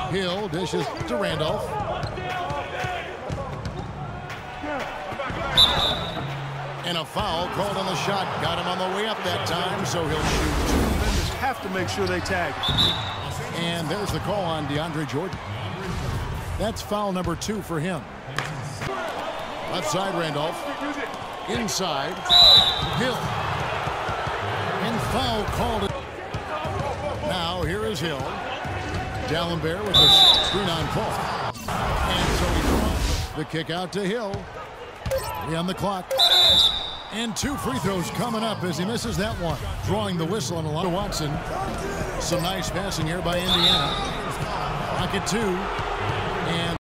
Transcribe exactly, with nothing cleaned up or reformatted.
Hill dishes to Randolph. And a foul called on the shot. Got him on the way up that time, so he'll shoot. Two defenders have to make sure they tag. And there's the call on DeAndre Jordan. That's foul number two for him. Left side, Randolph. Inside, Hill. And foul called. Now here is Hill. Dallenberg with a screen on call. And so he draws the kick out to Hill. Three on the clock. And two free throws coming up as he misses that one. Drawing the whistle on a lot of Watson. Some nice passing here by Indiana. Pocket two.